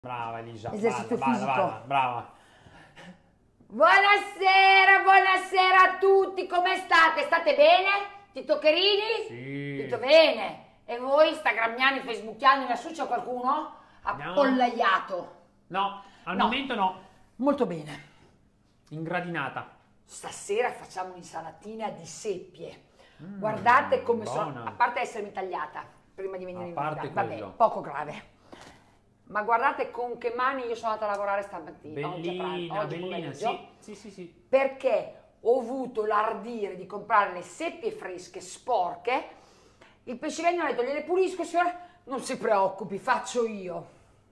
Brava Elisa, Esercizio brava, fisico. brava, brava. Buonasera, buonasera a tutti, come state? State bene? Tito Cherini? Sì. Tutto bene. E voi, instagrammiani, facebookiani, lassù c'è qualcuno? Appollaiato. No, al No. momento no. Molto bene. Ingradinata. Stasera facciamo un'insalatina di seppie. Guardate come buona. sono, a parte essermi tagliata prima di venire A in parte vita, vabbè, quello. poco grave. Ma guardate con che mani io sono andata a lavorare stamattina, Bellina, oggi bellina, pomeriggio, sì. perché ho avuto l'ardire di comprare le seppie fresche, sporche. Il pescivendolo ha detto: gliele pulisco signora? Non si preoccupi, faccio io.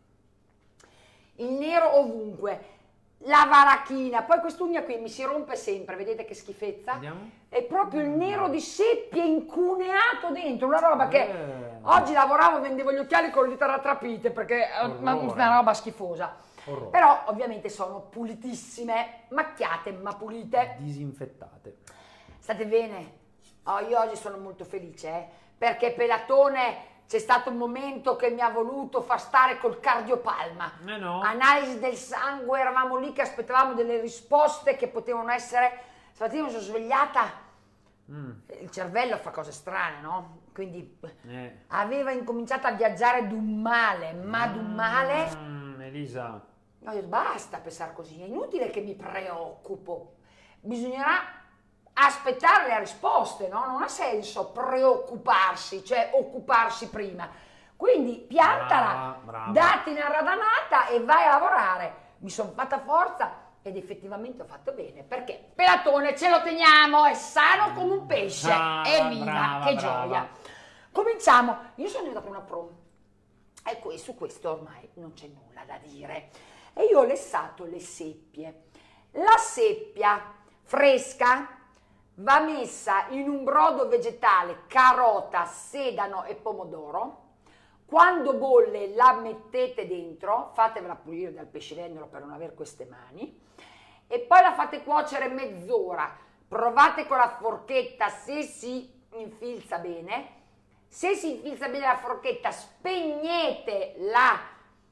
Il nero ovunque, la varachina, poi quest'ugna qui mi si rompe sempre, vedete che schifezza? Vediamo. È proprio il nero di seppie incuneato dentro, una roba che oggi lavoravo, vendevo gli occhiali con le dita rattrapite perché è una roba schifosa. Orrore. Però ovviamente sono pulitissime, macchiate ma pulite. Disinfettate. State bene? Oh, io oggi sono molto felice, perché Pelatone c'è stato un momento che mi ha voluto far stare col cardiopalma. No. Analisi del sangue, eravamo lì che aspettavamo delle risposte che potevano essere. Stamattina mi sono svegliata, il cervello fa cose strane, no? Quindi aveva incominciato a viaggiare d'un male, ma d'un male. Elisa. Ho detto basta pensare così, è inutile che mi preoccupo, bisognerà aspettare le risposte, no? Non ha senso preoccuparsi, cioè occuparsi prima. Quindi piantala, Brava. datti una radanata e vai a lavorare. Mi sono fatta forza ed effettivamente ho fatto bene, perché Pelatone ce lo teniamo, è sano come un pesce. Evviva, brava, che brava. gioia. Cominciamo. Io sono diventata una pro. E su questo ormai non c'è nulla da dire. E io ho lessato le seppie. La seppia fresca va messa in un brodo vegetale, carota, sedano e pomodoro. Quando bolle la mettete dentro, fatevela pulire dal pescivendolo per non avere queste mani, e poi la fate cuocere mezz'ora. Provate con la forchetta se si infilza bene. Se si infilza bene la forchetta, spegnete la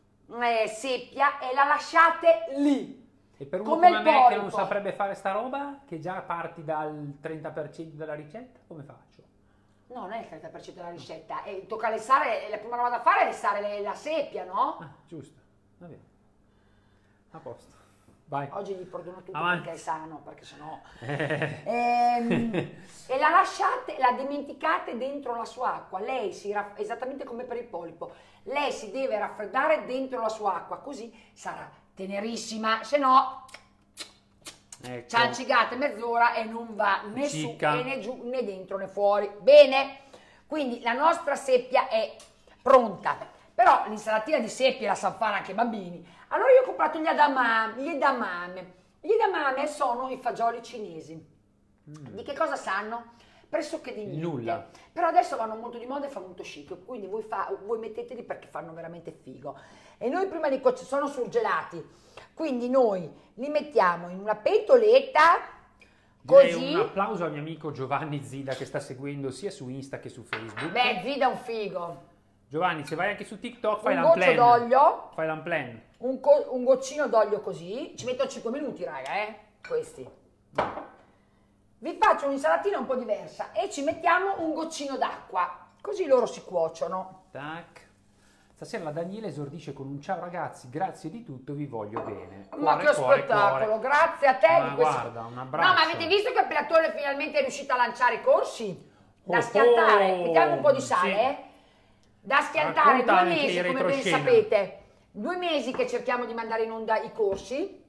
seppia e la lasciate lì. E per uno Come come il me che polipo. non saprebbe fare sta roba, che già parti dal 30% della ricetta, come faccio? No, non è il 30% della ricetta, tocca lessare, la prima roba da fare è lessare la seppia, no? Ah, giusto. Va bene. A posto. Vai. Oggi gli perdono tutto Avanti. perché è sano, perché sennò... E la lasciate, la dimenticate dentro la sua acqua. Lei esattamente come per il polipo, lei si deve raffreddare dentro la sua acqua, così sarà tenerissima, se no Ecco. ciancigate mezz'ora e non va né su Cicca. né giù né dentro né fuori. Bene, quindi la nostra seppia è pronta, però l'insalatina di seppia la sanno fare anche i bambini. Allora io ho comprato gli edamame. Gli edamame sono i fagioli cinesi. Di che cosa sanno? Pressoché di niente. Nulla. Però adesso vanno molto di moda e fa molto chic, quindi voi metteteli perché fanno veramente figo. E noi prima di sono surgelati, quindi noi li mettiamo in una pentoletta, Direi così. un applauso al mio amico Giovanni Zida che sta seguendo sia su Insta che su Facebook. Beh, Zida è un figo. Giovanni, se vai anche su TikTok fai Un l'unplan. goccio d'olio. Fai l'unplan. Un goccino d'olio così, ci metto 5 minuti raga, questi. Vi faccio un'insalatina un po' diversa e ci mettiamo un goccino d'acqua, così loro si cuociono. Tac. Stasera la Daniela esordisce con un ciao ragazzi, grazie di tutto, vi voglio bene. Ma che spettacolo, grazie a te. Ma di questo. guarda, un abbraccio. No, ma avete visto che Pelatone finalmente è riuscito a lanciare i corsi? Da Oh, schiantare, oh, mettiamo un po' di sale, sì. Da schiantare, 2 Raccontami mesi, che come ben retroscena. sapete. 2 mesi che cerchiamo di mandare in onda i corsi.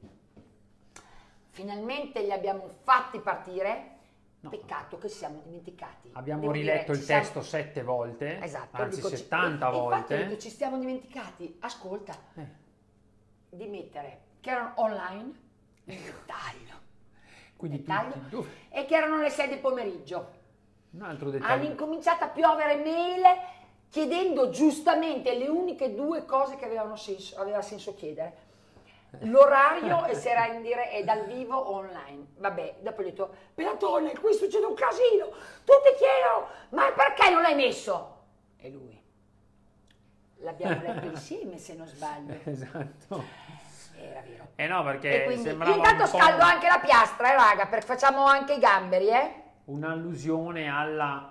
Finalmente li abbiamo fatti partire. No. Peccato che siamo dimenticati. Abbiamo Devo riletto dire, il testo 7 volte, Esatto, anzi dico, 70 infatti volte. dico, ci stiamo dimenticati. Ascolta, Eh, di mettere che erano online in dettaglio. Quindi Dettaglio. tutti, E che erano le 6 del pomeriggio. un altro Hanno dettaglio. incominciato a piovere mail chiedendo giustamente le uniche 2 cose che aveva senso chiedere. L'orario e se era è dal vivo o online. Vabbè, dopo ho detto, Pelatone, qui succede un casino, tutti chiedono, ma perché non l'hai messo? E lui, L'abbiamo letto insieme, se non sbaglio. Esatto. Era vero. No, perché E quindi sembrava intanto un po' scaldo anche la piastra, raga, perché facciamo anche i gamberi, un'allusione alla...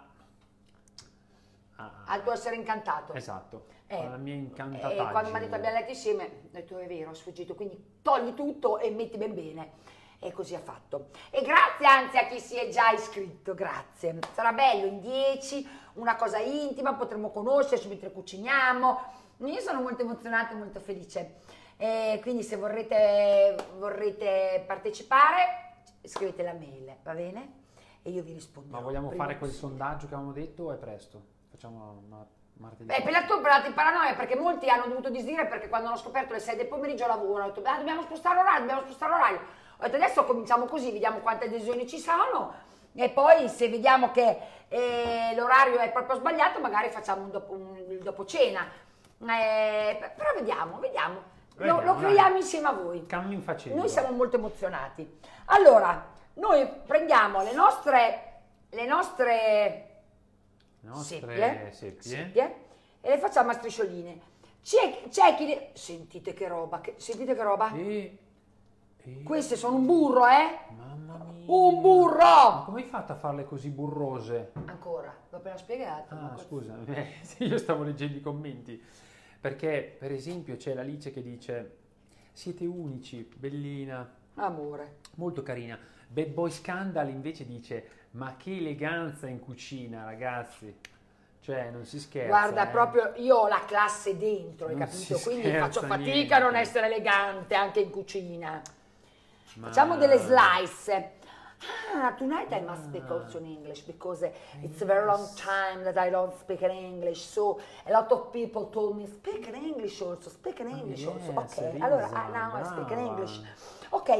al tuo essere incantato. Esatto, Eh, alla mia E incantataggine. quando mi ha detto abbiamo letto insieme, ho detto è vero, ho sfuggito, quindi togli tutto e metti ben bene. E così ha fatto. E grazie anzi a chi si è già iscritto, grazie. Sarà bello in 10, una cosa intima, potremo conoscerci mentre cuciniamo. Io sono molto emozionata e molto felice. Quindi se vorrete partecipare, scrivete la mail, va bene? E io vi risponderò. Ma vogliamo prima fare quel possibile. sondaggio che avevamo detto o è presto? Facciamo martedì. Per la tua in paranoia, perché molti hanno dovuto disdire perché quando hanno scoperto le 6 del pomeriggio lavoro, hanno detto dobbiamo spostare l'orario. Ho detto adesso cominciamo così, vediamo quante adesioni ci sono e poi se vediamo che l'orario è proprio sbagliato magari facciamo il dopo cena. Però vediamo. Lo creiamo insieme a voi. Cammin facendo. Noi siamo molto emozionati. Allora, noi prendiamo le nostre seppie e le facciamo a striscioline. C'è chi... Sentite che roba. Queste sono un burro, Mamma mia. Un burro! Ma come hai fatto a farle così burrose? Ancora, l'ho appena spiegato. Ah, scusa, io stavo leggendo i commenti. Perché, per esempio, c'è l'Alice che dice siete unici, bellina. Amore. Molto carina. Bad Boy Scandal invece dice ma che eleganza in cucina, ragazzi. Cioè, non si scherza. Guarda, proprio io ho la classe dentro, hai Non capito? si Quindi scherza faccio fatica niente. a non essere elegante anche in cucina. Ma- Facciamo delle slice. Tonight I must speak also in English because it's a very long time that I don't speak in English. So a lot of people told me speak in English also, speak in English also. yes, Okay, Elisa, allora now I speak in brava. English. Ok,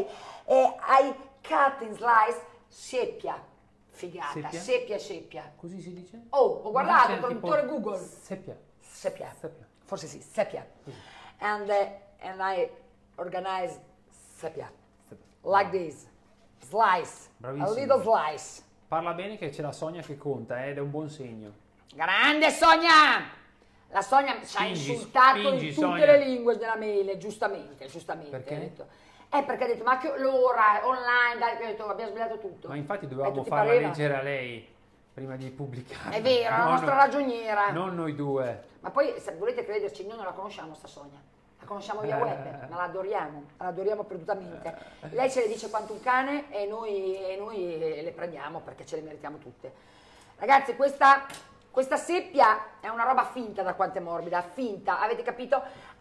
I cut in slice seppia. Figata, seppia. Così si dice? Oh, ho guardato, No, c'è traduttore tipo Google. Seppia. Seppia. Seppia. Forse sì, seppia. Così. And I organize seppia. Seppia. Like this. Slice. Bravissimo. A little slice. Parla bene che c'è la Sonia che conta, ed è un buon segno. Grande Sonia! La Sonia ci ha Spingi, insultato spingi, in tutte Sonia. le lingue della mail, giustamente. Perché? Ha detto. Perché ha detto, ma che l'ora, online, dai, ho detto, abbiamo sbagliato tutto. Ma infatti Hai dovevamo detto, ti farla pareva? leggere a lei prima di pubblicare. È vero, la No, nostra no, ragioniera. Non noi due. Ma poi, se volete crederci, noi non la conosciamo sta Sonia. La conosciamo via web, ma la adoriamo perdutamente. Lei ce le dice quanto un cane e noi le prendiamo perché ce le meritiamo tutte. Ragazzi, questa seppia è una roba finta da quanto è morbida, finta, avete capito?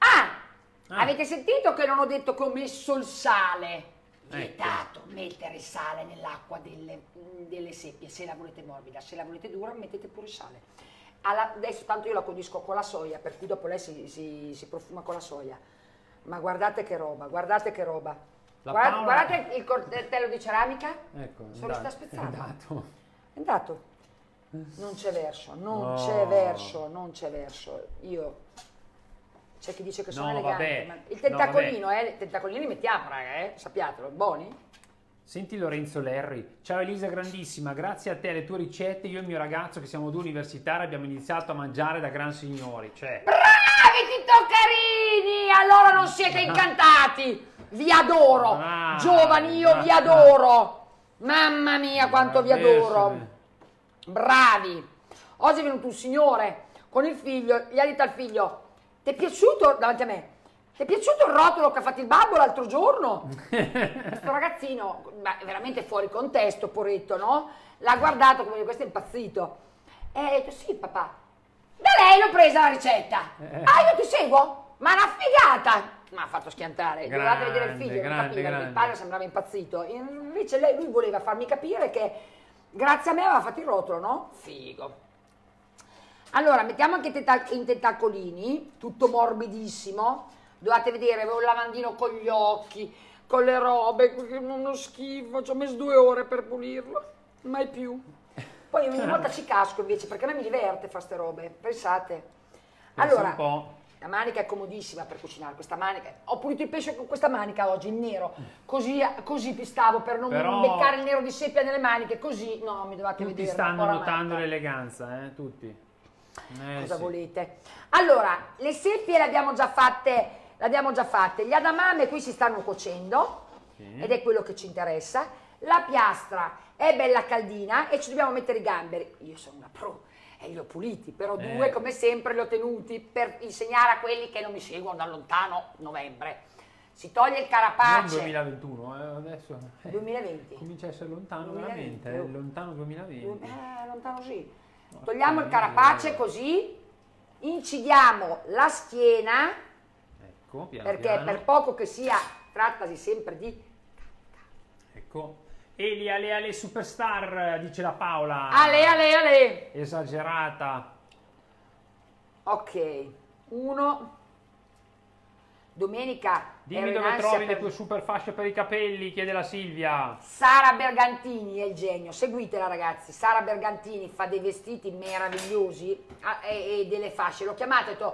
Avete sentito che non ho detto che ho messo il sale? Vietato mettere sale nell'acqua delle seppie, se la volete morbida, se la volete dura mettete pure sale. Adesso tanto io la condisco con la soia, per cui dopo lei si profuma con la soia. Ma guardate che roba, guardate che roba. Paola- Guardate il coltello di ceramica. Ecco, Sono sta spezzando. è andato. È andato. Non c'è verso, non No. c'è verso, non c'è verso. Io... C'è chi dice che sono No, elegante, vabbè. ma il No, tentacolino, i tentacolini li mettiamo, raga, sappiatelo, buoni? Senti Lorenzo Lerri, ciao Elisa grandissima, grazie a te e alle tue ricette io e il mio ragazzo che siamo due universitari abbiamo iniziato a mangiare da gran signori, cioè Bravi titoccarini, allora non siete incantati, vi adoro, Bravi, giovani io vi bravi. adoro, mamma mia quanto vi adoro, bravissimi. bravi. Oggi è venuto un signore con il figlio, gli ha detto al figlio, ti è piaciuto, davanti a me, ti è piaciuto il rotolo che ha fatto il babbo l'altro giorno? Questo ragazzino, ma veramente fuori contesto, poretto, no? L'ha guardato come questo è impazzito. E ha detto, sì papà, da lei l'ho presa la ricetta. Io ti seguo? Ma una figata! Mi ha fatto schiantare, dovevate vedere il figlio, non grande, capiva, il grande. padre sembrava impazzito. Invece lui voleva farmi capire che grazie a me aveva fatto il rotolo, no? Figo. Allora, mettiamo anche in tentacolini, tutto morbidissimo. Dovete vedere, avevo il lavandino con gli occhi, con le robe, uno schifo, ci ho messo 2 ore per pulirlo, mai più. Poi ogni volta ci casco invece, perché a me mi diverte fare ste robe, pensate. Pensa Allora, un po'. la manica è comodissima per cucinare, questa manica. Ho pulito il pesce con questa manica oggi, in nero, così stavo per non Però- beccare il nero di seppia nelle maniche, così, no, mi dovete Tutti vedere. stanno ora notando matta. l'eleganza, tutti. Cosa sì. volete? Allora, le seppie le abbiamo già fatte, gli edamame qui si stanno cuocendo, Sì. ed è quello che ci interessa. La piastra è bella caldina e ci dobbiamo mettere i gamberi. Io sono una pro e li ho puliti, però due come sempre li ho tenuti per insegnare a quelli che non mi seguono da lontano novembre. Si toglie il Non carapace. 2021, adesso 2020. comincia a essere lontano 2020, veramente, è lontano 2020. Lontano sì. Togliamo il carapace così, incidiamo la schiena, Ecco, piano perché piano. per poco che sia, trattasi sempre di... Ecco. Eli, ale, ale, superstar, dice la Paola. Ale, ale, ale! Esagerata. Ok, uno. Domenica Dimmi ero in dove ansia trovi le per- tue super fasce per i capelli, chiede la Silvia. Sara Bergantini è il genio, seguitela ragazzi. Sara Bergantini fa dei vestiti meravigliosi e delle fasce. L'ho chiamata e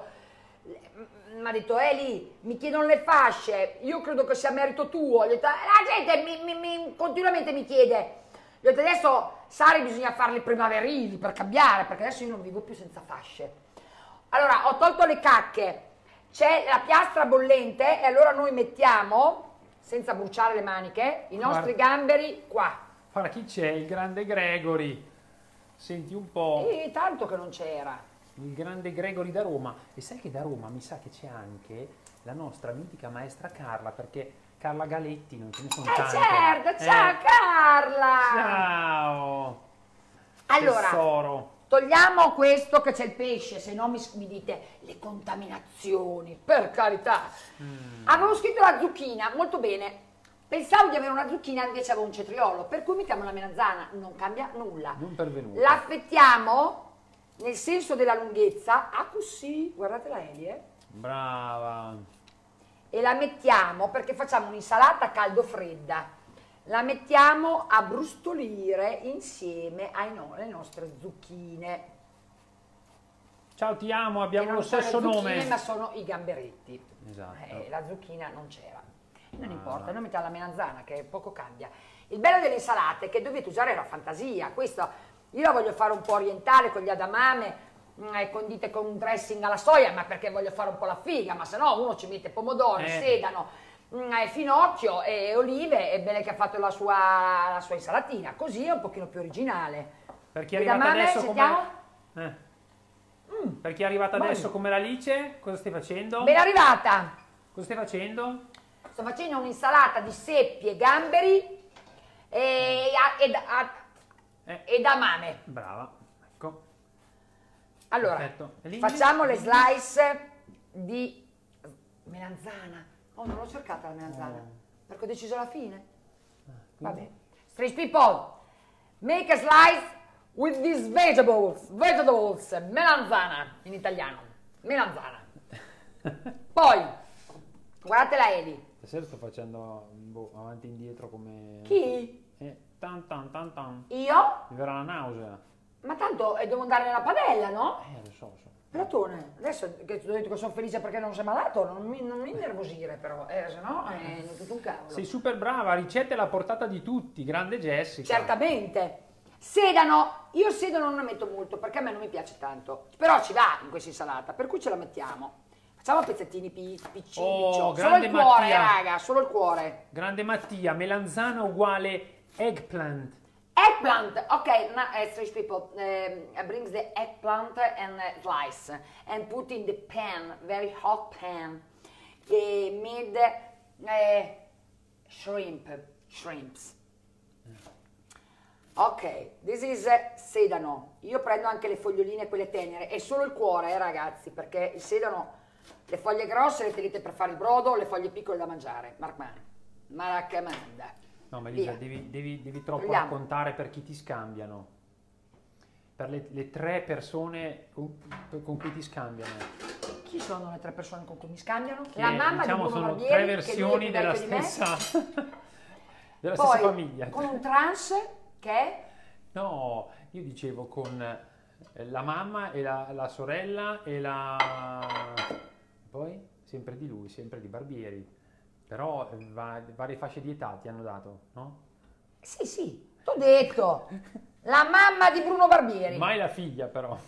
mi ha detto Eli, mi chiedono le fasce, io credo che sia merito tuo. Gli ho detto, la gente continuamente mi chiede. Gli ho detto adesso Sara bisogna farli primaverili per cambiare, perché adesso io non vivo più senza fasce. Allora ho tolto le cacche, c'è la piastra bollente e allora noi mettiamo, senza bruciare le maniche, i nostri gamberi qua. Guarda chi c'è, il grande Gregory. Senti un po'. E tanto che non c'era. Il grande Gregory da Roma. E sai che da Roma mi sa che c'è anche la nostra mitica maestra Carla, perché Carla Galetti, non ce ne sono tante. Certo, ciao Carla! Ciao! Allora, Tesoro. togliamo questo che c'è il pesce, se no mi dite le contaminazioni, per carità. Avevo scritto la zucchina, molto bene. Pensavo di avere una zucchina, invece avevo un cetriolo, per cui mettiamo la melanzana, non cambia nulla. Non pervenuta. L'affettiamo nel senso della lunghezza, così, guardate la Eli, Brava. e la mettiamo perché facciamo un'insalata caldo-fredda. La mettiamo a brustolire insieme alle nostre zucchine. Ciao, ti amo, Che abbiamo lo non sono stesso le zucchine, nome. ma sono i gamberetti. Esatto. La zucchina non c'era. Non importa, noi mettiamo la melanzana che poco cambia. Il bello delle insalate è che dovete usare la fantasia. Questo io la voglio fare un po' orientale con gli edamame, condite con un dressing alla soia, ma perché voglio fare un po' la figa, ma se no uno ci mette pomodori, sedano, finocchio e olive, è bene che ha fatto la sua insalatina, così è un pochino più originale. Per chi è Le arrivata edamame, adesso sentiamo? come... Per chi è arrivata adesso come l'Alice, cosa stai facendo? Ben arrivata! Cosa stai facendo? Sto facendo un'insalata di seppie, gamberi e edamame. Brava, ecco. Allora, Perfetto. E lì? facciamo le slice di melanzana. Oh, non l'ho cercata la melanzana, perché ho deciso alla fine. Vabbè. Street people, make a slice with these vegetables, melanzana in italiano, melanzana. Poi, guardate la Eli. Stasera sto facendo avanti e indietro come... Chi? Tan tan tan tan. Io? Mi verrà la nausea. Ma tanto devo andare nella padella, no? Lo so. Platone, adesso che ti ho detto che sono felice perché non sei malato, non mi innervosire però, se no è tutto un cavolo. Sei super brava, ricette alla portata di tutti, grande Jessica. Certamente. Sedano, io sedano non ne metto molto perché a me non mi piace tanto, però ci va in questa insalata, per cui ce la mettiamo. Facciamo pezzettini piccini, solo grande il cuore, Mattia. raga, solo il cuore. Grande Mattia, melanzana uguale eggplant. Eggplant, okay, Irish people brings the eggplant and slice and put in the pan, very hot pan, made shrimps. Ok, this is sedano. Io prendo anche le foglioline, quelle tenere, e solo il cuore, ragazzi, perché il sedano, le foglie grosse le tenete per fare il brodo, le foglie piccole da mangiare. Mi raccomando. No, ma Elisa, devi troppo Togliamo. raccontare per chi ti scambiano. Per le 3 persone con cui ti scambiano. Chi sono le 3 persone con cui mi scambiano? Che, La mamma diciamo, di Bruno sono Barbieri, 3 che versioni lui è più della vecchio di me. stessa, della Poi, stessa famiglia. con un trans che è... No, io dicevo con la mamma e la sorella e la... Poi, sempre di lui, sempre di Barbieri. Però varie fasce di età ti hanno dato, no? Sì, t'ho detto. La mamma di Bruno Barbieri. Mai la figlia, però.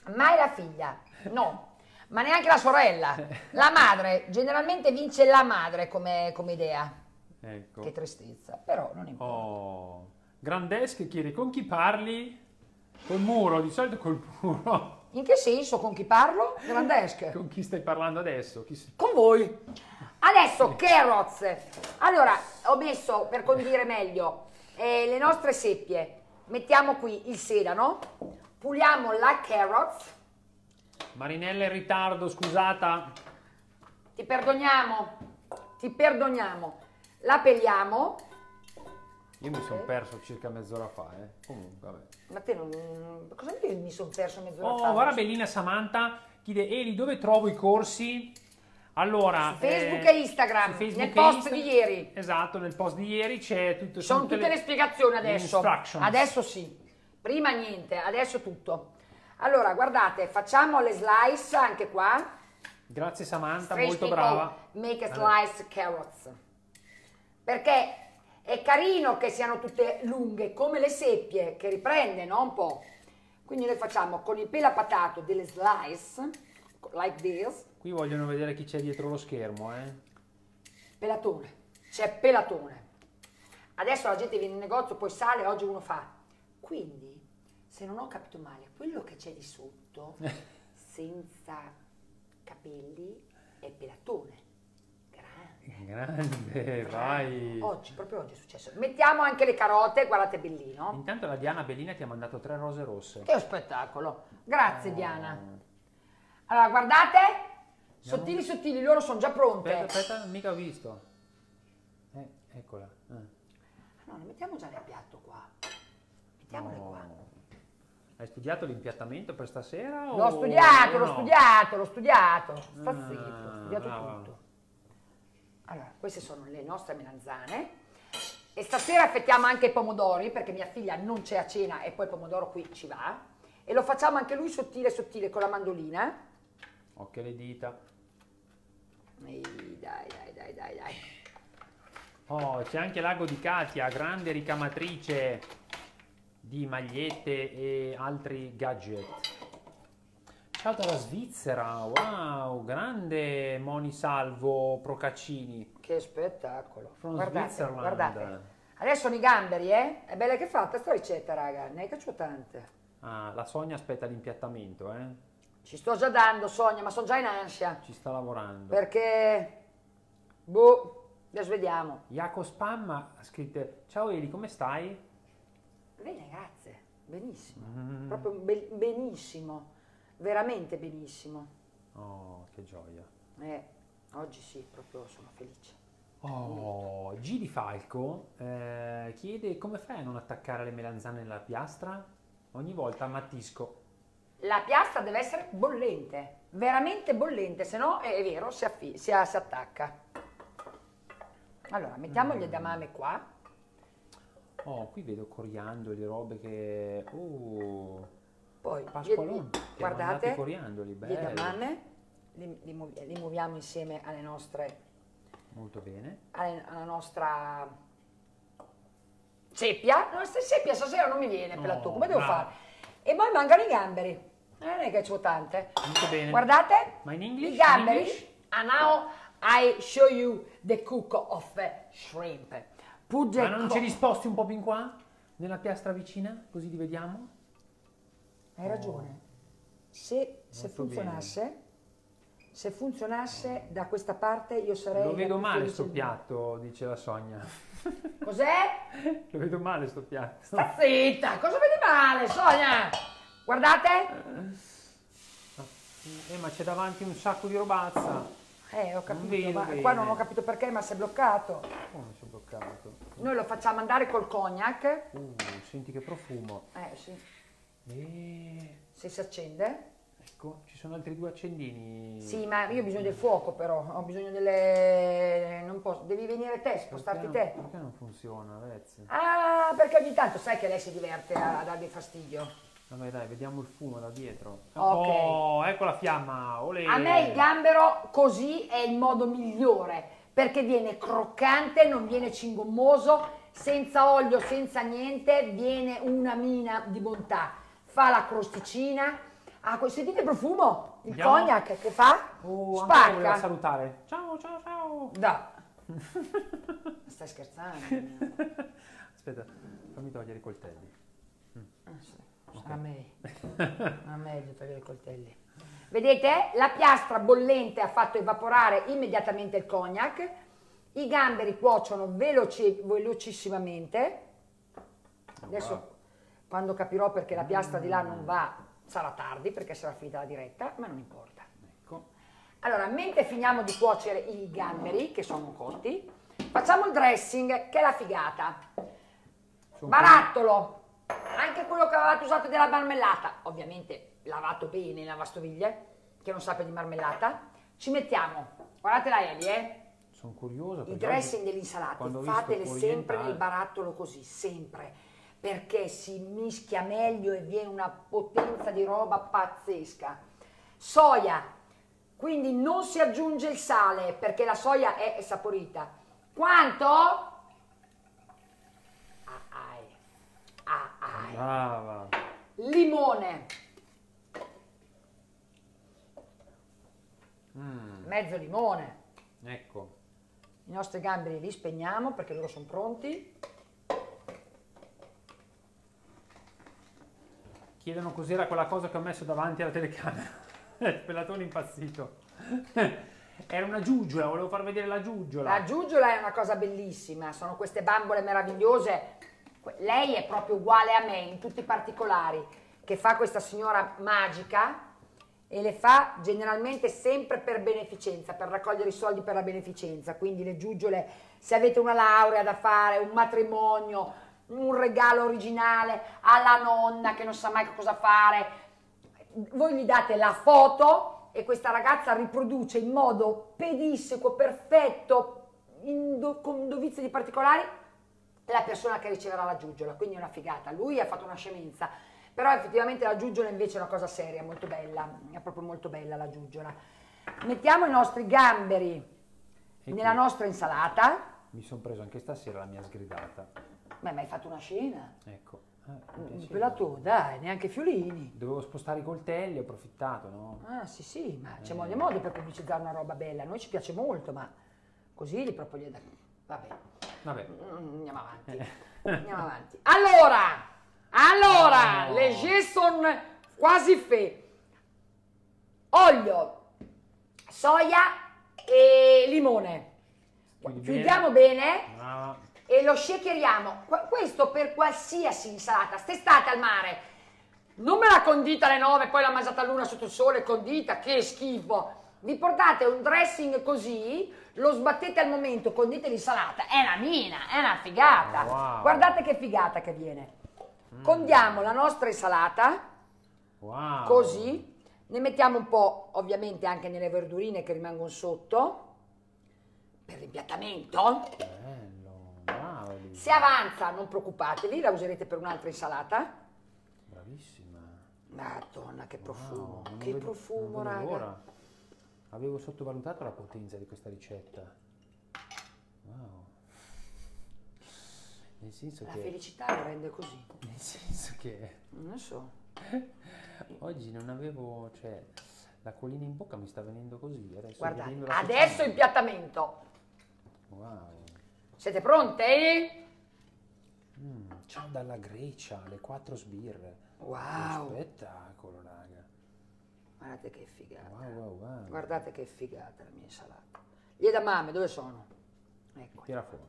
Mai la figlia, no, ma neanche la sorella. La madre, generalmente vince la madre come idea. Ecco. Che tristezza, però non importa. Oh. Grandesk chiede con chi parli? Col muro, di solito col muro. In che senso? Con chi parlo? Grandesche. Con chi stai parlando adesso? Con voi. Adesso carrots. Allora, ho messo, per condire meglio, le nostre seppie. Mettiamo qui il sedano, puliamo la carrots. Marinella in ritardo, scusata. Ti perdoniamo, ti perdoniamo. La peliamo. Io mi sono perso circa mezz'ora fa, Comunque, vabbè. Ma te non... Cosa vuol dire mi sono perso mezz'ora fa? Oh, guarda Bellina Samantha, chiede, Eli, dove trovo i corsi? Allora... Su Facebook e Instagram, su Facebook nel e post di ieri. Esatto, nel post di ieri c'è tutto... Sono tutte le spiegazioni adesso. instructions. Adesso sì. Prima niente, adesso tutto. Allora, guardate, facciamo le slice anche qua. Grazie Samantha, Fresh molto people brava. Make a slice carrots. Perché è carino che siano tutte lunghe, come le seppie, che riprende, no? Un po'. Quindi noi facciamo con il pelapatato delle slice, like this. Qui vogliono vedere chi c'è dietro lo schermo, Pelatone, c'è pelatone. Adesso la gente viene in negozio, poi sale, oggi uno fa. Quindi, se non ho capito male, quello che c'è di sotto, senza capelli, è pelatone. Grande, vai. Oggi, proprio oggi è successo. Mettiamo anche le carote, guardate bellino. Intanto la Diana Bellina ti ha mandato 3 rose rosse. Che spettacolo. Grazie Oh. Diana. Allora, guardate, sottili sottili, loro sono già pronte. Aspetta, mica ho visto. Eccola. No, le mettiamo già nel piatto qua. Mettiamole qua. Hai studiato l'impiattamento per stasera? L'ho o studiato, l'ho no? studiato, l'ho studiato. Sta zitto, l'ho studiato brava. tutto. Allora, queste sono le nostre melanzane. E stasera affettiamo anche i pomodori, perché mia figlia non c'è a cena e poi il pomodoro qui ci va. E lo facciamo anche lui sottile sottile con la mandolina. Occhio alle dita. Dai. Oh, c'è anche l'ago di Katia, grande ricamatrice di magliette e altri gadget. Ciao dalla Svizzera, wow, grande Moni Salvo Procaccini. Che spettacolo. From Guardate, Switzerland. guardate. Adesso sono i gamberi, È bella che fatta sta ricetta, raga. Ne faccio tante. Ah, la Sonia aspetta l'impiattamento, Ci sto già dando, Sonia, ma sono già in ansia. Ci sta lavorando. Perché... Boh, adesso vediamo. Jaco Spam ha scritto, ciao Eli, come stai? Bene, grazie. Benissimo. Proprio benissimo. Veramente benissimo. Oh, che gioia. Oggi sì, proprio sono felice. Oh, G di Falco chiede come fai a non attaccare le melanzane nella piastra? Ogni volta ammattisco. La piastra deve essere bollente, veramente bollente, se no è vero, si attacca. Allora, mettiamo gli edamame qua. Oh, qui vedo coriandoli, robe che... Poi, Pasqualone, guardate, i coriandoli, gli belli. edamame li muoviamo insieme alle nostre... Molto bene. alla nostra seppia. La nostra seppia stasera non mi viene per la tua, come devo brava. fare? E poi mancano i gamberi. Non è che c'ho tante. Molto bene. Guardate, Ma in English? i gamberi. In English? And now I show you the cook of shrimp. Put the Ma non ci risposti un po' più in qua? Nella piastra vicina? Così li vediamo? Hai ragione. Se Molto funzionasse da questa parte io sarei... Lo vedo la più male felice sto del piatto, dice la Sonia. mondo. Cos'è? Lo vedo male sto piatto. Sta zitta, cosa vedi male, Sonia? Guardate. Ma c'è davanti un sacco di robazza. Ho capito, vedo ma bene. qua non ho capito perché, ma si è bloccato. Come si è bloccato? Noi lo facciamo andare col cognac. Senti che profumo. Sì. E... Se si accende. Ecco, ci sono altri 2 accendini. Sì, ma io ho bisogno del fuoco però, ho bisogno delle... non posso, devi venire te, spostarti te. Perché non funziona, Vezzi? Ah, perché ogni tanto sai che lei si diverte a darvi fastidio. Vabbè dai, vediamo il fumo da dietro. Ok. Oh, ecco la fiamma, olè. A me il gambero così è il modo migliore, perché viene croccante, non viene cingommoso, senza olio, senza niente, viene una mina di bontà. Fa la crosticina, Ah, sentite il profumo? Il Andiamo? cognac che fa? Oh, anche lei voleva Spacca. salutare. Ciao, ciao, ciao. Da. Stai scherzando? Aspetta, fammi togliere i coltelli. Sarà meglio togliere i coltelli. Vedete? La piastra bollente ha fatto evaporare immediatamente il cognac. I gamberi cuociono velocissimamente. Adesso, quando capirò perché la piastra di là non va, sarà tardi perché sarà finita la diretta, ma non importa. Ecco. Allora, mentre finiamo di cuocere i gamberi, che sono cotti, facciamo il dressing, che è la figata. Barattolo, anche quello che avevate usato della marmellata, ovviamente lavato bene in lavastoviglie, che non sappia di marmellata. Ci mettiamo, guardate la Eli, Sono curioso. i dressing delle insalate, fatele sempre nel barattolo così, sempre, perché si mischia meglio e viene una potenza di roba pazzesca. Soia, quindi non si aggiunge il sale perché la soia è saporita. Quanto? Brava. Limone. Mezzo limone. Ecco. I nostri gamberi li spegniamo perché loro sono pronti. Chiedono cos'era quella cosa che ho messo davanti alla telecamera. Il pelatone impazzito. Era una giugiola, volevo far vedere la giugiola. La giugiola è una cosa bellissima, sono queste bambole meravigliose. Lei è proprio uguale a me in tutti i particolari, che fa questa signora magica e le fa generalmente sempre per beneficenza, per raccogliere i soldi per la beneficenza. Quindi le giuggiole, se avete una laurea da fare, un matrimonio, un regalo originale alla nonna che non sa mai cosa fare, voi gli date la foto e questa ragazza riproduce in modo pedissequo, perfetto, con dovizie di particolari, la persona che riceverà la giugiola. Quindi è una figata. Lui ha fatto una scemenza, però effettivamente la giugiola invece è una cosa seria, molto bella, è proprio molto bella la giugiola. Mettiamo i nostri gamberi nella nostra insalata. Mi sono preso anche stasera la mia sgridata. Beh, ma hai fatto una scena. Ecco. Quella tu, dai, neanche fiolini. Dovevo spostare i coltelli, ho approfittato, no? Ah, sì, ma c'è modo e modo per pubblicizzare una roba bella. A noi ci piace molto, ma così li proprio gli... Vabbè. Andiamo avanti. Andiamo avanti. Allora, No. le jeux sont quasi fait. Olio, soia e limone. Chiudiamo bene Brava. e lo shakeriamo. Questo per qualsiasi insalata. St'estate al mare. Non me la condita alle 9, poi la mangiata all'una sotto il sole, condita, che schifo. Vi portate un dressing così, lo sbattete al momento, condite l'insalata, è una mina, è una figata. Wow. Guardate che figata che viene. Condiamo la nostra insalata, Wow. così, ne mettiamo un po' ovviamente anche nelle verdurine che rimangono sotto, per l'impiattamento. Bello, brava Lisa. Se avanza non preoccupatevi, la userete per un'altra insalata. Bravissima. Madonna, che profumo, Wow, non che vedo- profumo, non vedo raga. l'ora. Avevo sottovalutato la potenza di questa ricetta. Wow. Nel senso La che... felicità lo rende così. Nel senso che... Non so. Oggi non avevo... Cioè, l'acquolina in bocca mi sta venendo così. Adesso Guardate, vedendo la adesso cucina- impiattamento. Wow. Siete pronti? Ciao dalla Grecia, le 4 sbirre. Wow. Che spettacolo, raga. Guardate che figata. Wow. Guardate che figata la mia insalata. Gli edamame, dove sono? Ecco. Tira fuori.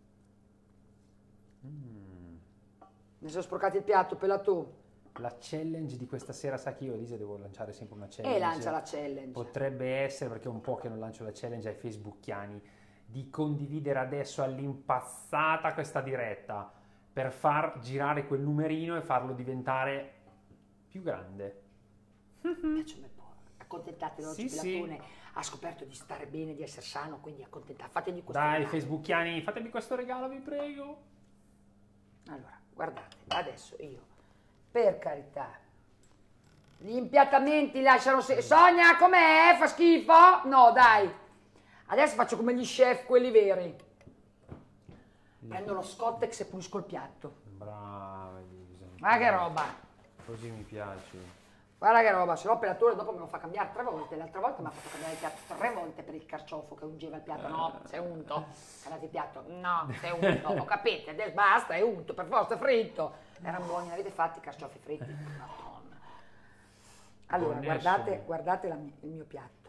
Mi sono sporcato il piatto, pela tu. La challenge di questa sera, sa che io Elisa devo lanciare sempre una challenge. E lancia la challenge. Potrebbe essere, perché è un po' che non lancio la challenge ai facebookiani, di condividere adesso all'impazzata questa diretta per far girare quel numerino e farlo diventare più grande. Mi piace un bel po'. Accontentate oggi, Sì, Pelatone ha scoperto di stare bene, di essere sano, quindi accontentate. Fategli questo Dai, regalo. facebookiani, fatemi questo regalo, vi prego. Allora, guardate, adesso io, per carità, gli impiattamenti lasciano... Sonia, com'è? Fa schifo? No, dai. Adesso faccio come gli chef, quelli veri. Prendo lo Scottex e pulisco il piatto. Brava Elisa. Ma che roba. Così mi piace. Guarda che roba, se no Pelatore dopo me lo fa cambiare 3 volte. L'altra volta mi ha fatto cambiare il piatto 3 volte per il carciofo che ungeva il piatto. No, sei unto. Cambiate il piatto. No, sei unto. Ho capito, adesso basta, è unto, per forza è fritto. Erano buoni, avete fatto i carciofi fritti? Madonna. Allora, guardate il mio piatto.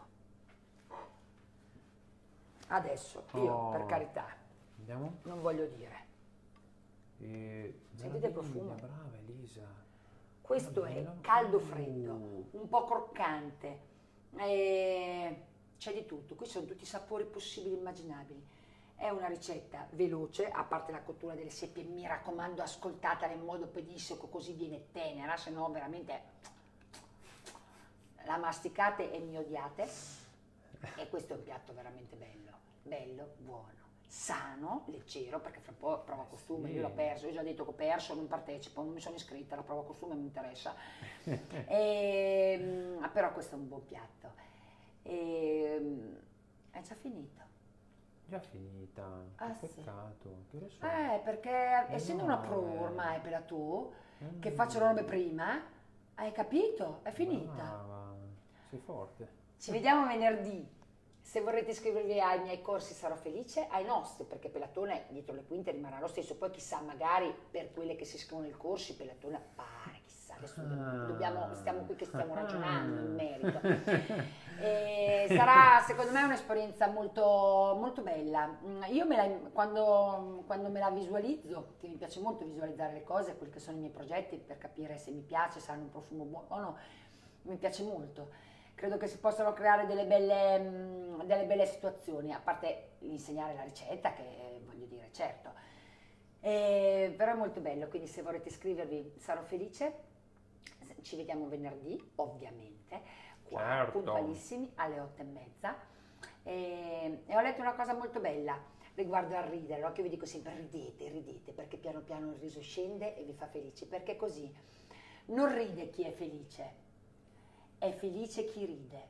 Adesso, io, per carità, Andiamo. non voglio dire. Sentite il profumo? Brava Elisa. Questo è caldo freddo, un po' croccante, c'è di tutto, qui sono tutti i sapori possibili e immaginabili. È una ricetta veloce, a parte la cottura delle seppie, mi raccomando ascoltatela in modo pedissequo così viene tenera, se no veramente la masticate e mi odiate. E questo è un piatto veramente bello, buono. Sano, leggero, perché fra un po' prova costume, io l'ho perso, io ho già detto che ho perso, non partecipo, non mi sono iscritta, la prova costume mi interessa. Però questo è un buon piatto. È già finito. Già finita, peccato. Che ore sono? Perché essendo una pro ormai per la tu, che faccio le robe prima, hai capito? È finita. Brava. Sei forte. Ci vediamo venerdì. Se vorrete iscrivervi ai miei corsi sarò felice, ai nostri, perché Pelatone dietro le quinte rimarrà lo stesso, poi chissà, magari per quelle che si iscrivono ai corsi Pelatone appare, chissà, adesso stiamo qui che stiamo ragionando in merito. Sarà secondo me un'esperienza molto, molto bella. Io quando me la visualizzo, che mi piace molto visualizzare le cose, quelli che sono i miei progetti, per capire se mi piace, se hanno un profumo buono o no, mi piace molto. Credo che si possano creare delle belle situazioni, a parte l'insegnare la ricetta, che voglio dire, certo. Però è molto bello, quindi se vorrete iscrivervi sarò felice. Ci vediamo venerdì, ovviamente, qua, certo, puntualissimi, alle 8:30. E ho letto una cosa molto bella riguardo al ridere, no? Che io vi dico sempre ridete, perché piano piano il riso scende e vi fa felici, perché così non ride chi è felice. È felice chi ride.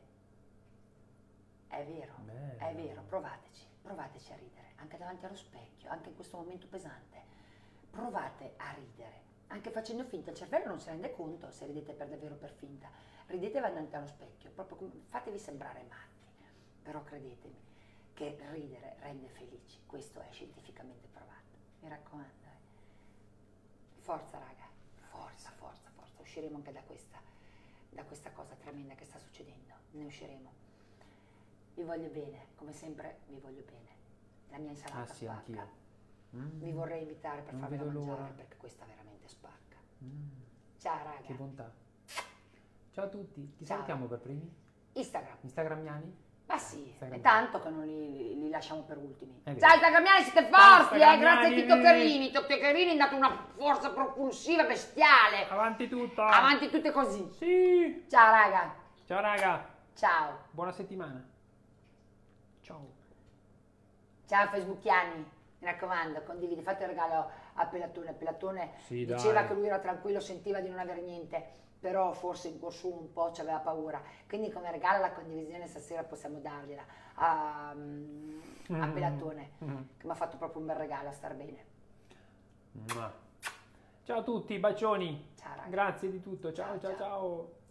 È vero, provateci a ridere, anche davanti allo specchio, anche in questo momento pesante. Provate a ridere, anche facendo finta, il cervello non si rende conto se ridete per davvero o per finta. Ridete davanti allo specchio, proprio fatevi sembrare matti, però credetemi che ridere rende felici, questo è scientificamente provato. Mi raccomando. Forza raga, forza, usciremo anche da questa cosa tremenda che sta succedendo, ne usciremo. Vi voglio bene, come sempre vi voglio bene. La mia insalata sì, spacca. anch'io. Vi vorrei invitare per Non farvela vedo mangiare, l'ora. perché questa veramente spacca. Ciao raga. Che bontà. Ciao a tutti. Chi Ciao. salutiamo per primi? Instagram. Instagramiani? Ma sì, Instagram. è tanto che non li lasciamo per ultimi. È vero. Ciao Instagramiani, siete Ciao, forti, grazie a Instagramiani. Tito Cherini. Tito Cherini ha dato una forza propulsiva bestiale. Avanti tutto. Avanti tutte così. Sì. Ciao raga. Ciao raga. Ciao. Buona settimana. Ciao. Ciao Facebookiani, mi raccomando, condividi, fate il regalo a Pelatone. Pelatone Sì, diceva dai. che lui era tranquillo, sentiva di non avere niente, però forse in cuor suo un po' ci aveva paura. Quindi come regalo la condivisione stasera possiamo dargliela a Pelatone, che mi ha fatto proprio un bel regalo a star bene. Ciao a tutti, bacioni. Ciao, raga. Grazie di tutto. Ciao. Ciao. ciao.